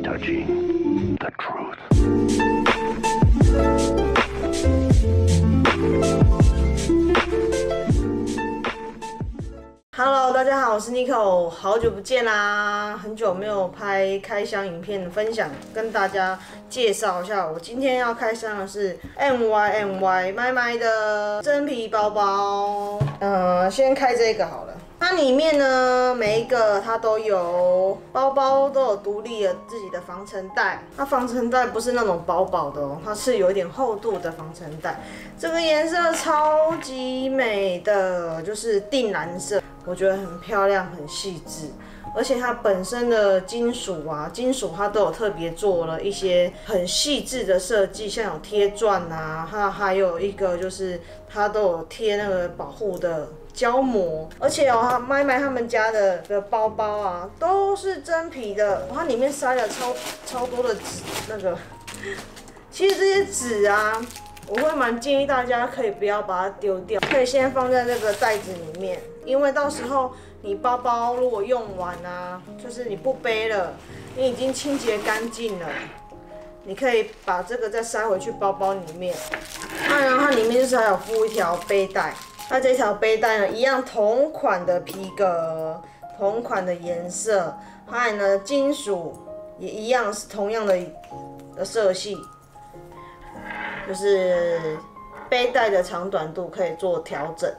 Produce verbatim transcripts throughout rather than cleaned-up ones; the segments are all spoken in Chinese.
touching the truth. Hello， 大家好，我是 Nico， 好久不见啦，很久没有拍开箱影片的分享，跟大家介绍一下，我今天要开箱的是 M Y M Y 麦麦的真皮包包。呃，先开这个好了。它里面呢，每一个它都有包包都有独立的自己的防尘袋。它防尘袋不是那种薄薄的哦，它是有一点厚度的防尘袋。这个颜色超级美的，就是靛蓝色，我觉得很漂亮，很细致。而且它本身的金属啊，金属它都有特别做了一些很细致的设计，像有贴钻啊，它还有一个就是它都有贴那个保护的胶膜，而且哦，麦麦他们家的的包包啊，都是真皮的，它里面塞了超超多的纸，那个，其实这些纸啊，我会蛮建议大家可以不要把它丢掉，可以先放在那个袋子里面，因为到时候你包包如果用完啊，就是你不背了，你已经清洁干净了。你可以把这个再塞回去包包里面，当然它里面就是还有附一条背带。那这条背带呢，一样同款的皮革，同款的颜色，还有呢金属也一样是同样的的色系，就是背带的长短度可以做调整。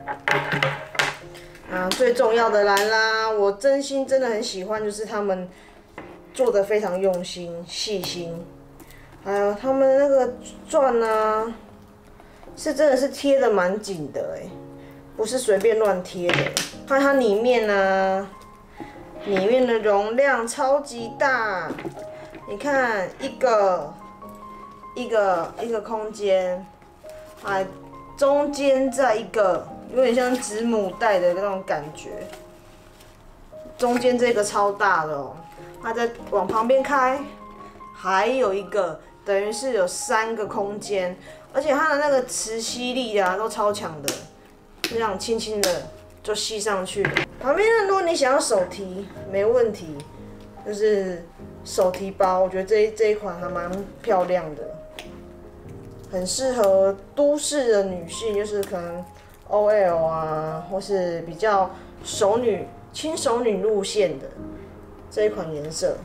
啊，最重要的来啦，我真心真的很喜欢，就是他们做的非常用心、细心，还有他们那个钻啊。是真的是贴的蛮紧的哎，不是随便乱贴的。看它里面呢、啊，里面的容量超级大，你看一个一个一个空间，还中间再一个，有点像子母袋的那种感觉。中间这个超大的哦，它再往旁边开，还有一个，等于是有三个空间。而且它的那个磁吸力啊，都超强的，这样轻轻的就吸上去。旁边呢，如果你想要手提，没问题，就是手提包，我觉得这一这一款还蛮漂亮的，很适合都市的女性，就是可能 O L 啊，或是比较熟女、轻熟女路线的这一款颜色。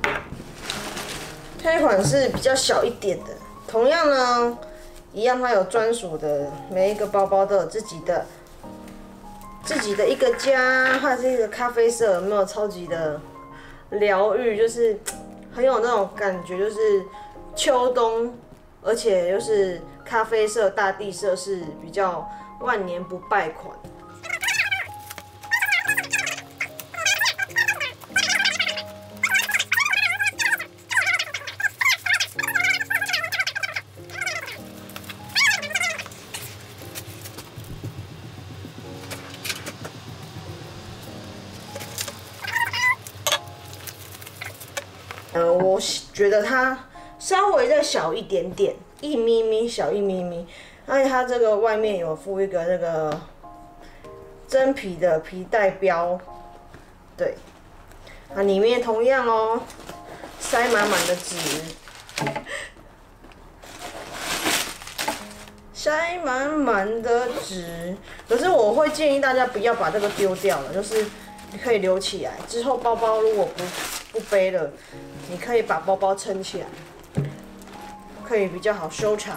这一款是比较小一点的，同样呢。一样，它有专属的，每一个包包都有自己的、自己的一个家。它这个咖啡色有没有超级的疗愈？就是很有那种感觉，就是秋冬，而且又是咖啡色、大地色是比较万年不败款。呃，我觉得它稍微再小一点点，一咪咪小一咪咪，而且它这个外面有附一个那个真皮的皮带标，对，它里面同样哦，塞满满的纸，塞满满的纸。可是我会建议大家不要把这个丢掉了，就是你可以留起来，之后包包如果不不背了。你可以把包包撑起来，可以比较好收藏。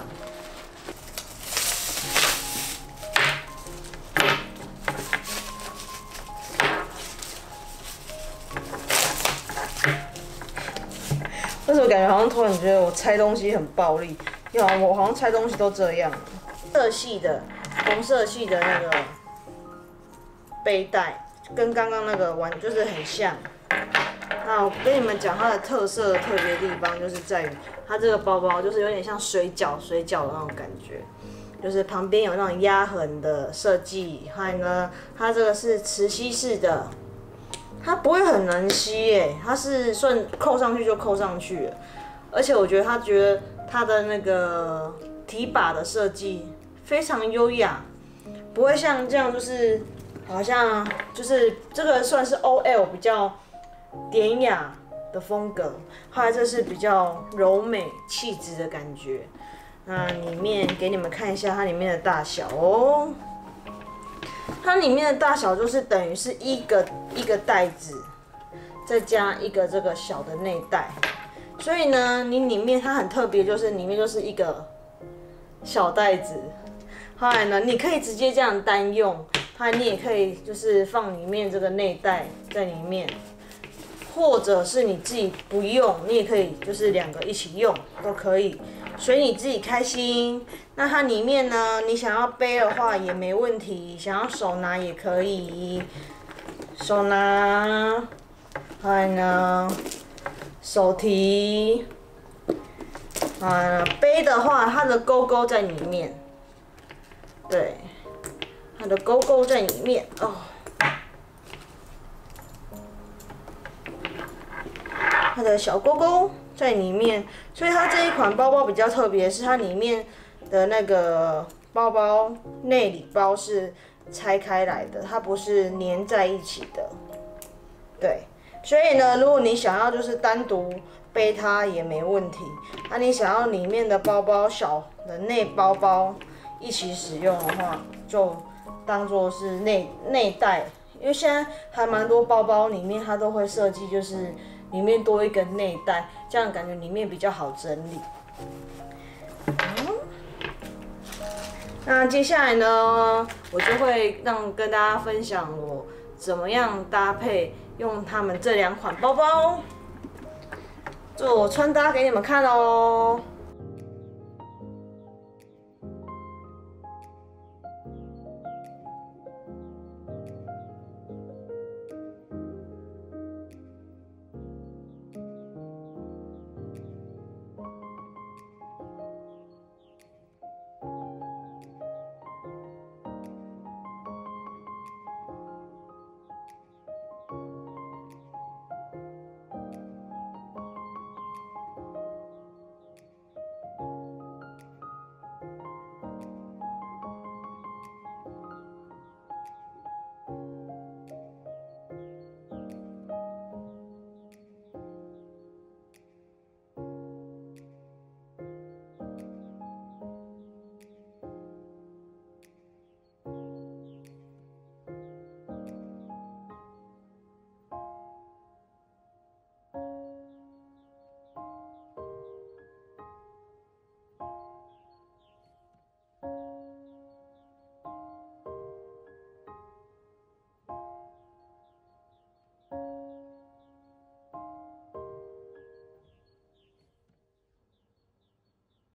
为什么感觉好像突然觉得我拆东西很暴力？因为我好像拆东西都这样。色系的，红色系的那个背带，跟刚刚那个完就是很像。那我跟你们讲它的特色特别的地方，就是在于它这个包包就是有点像水饺水饺的那种感觉，就是旁边有那种压痕的设计，还有呢，它这个是磁吸式的，它不会很难吸耶，它是顺扣上去就扣上去了，而且我觉得它觉得它的那个提把的设计非常优雅，不会像这样就是好像就是这个算是 O L 比较典雅的风格，后来这是比较柔美气质的感觉。那里面给你们看一下它里面的大小哦，它里面的大小就是等于是一个一个袋子，再加一个这个小的内袋，所以呢，你里面它很特别，就是里面就是一个小袋子。后来呢，你可以直接这样单用，它你也可以就是放里面这个内袋在里面，或者是你自己不用，你也可以就是两个一起用都可以，随你自己开心。那它里面呢，你想要背的话也没问题，想要手拿也可以，手拿。后来呢，手提。啊，背的话，它的勾勾在里面。对，它的勾勾在里面哦。它的小勾勾在里面，所以它这一款包包比较特别，是它里面的那个包包内里包是拆开来的，它不是粘在一起的。对，所以呢，如果你想要就是单独背它也没问题，那你想要里面的包包小的内包包一起使用的话，就当做是内内袋，因为现在还蛮多包包里面它都会设计，就是里面多一个内袋，这样感觉里面比较好整理。嗯，那接下来呢，我就会让跟大家分享我怎么样搭配用他们这两款包包做穿搭给你们看哦。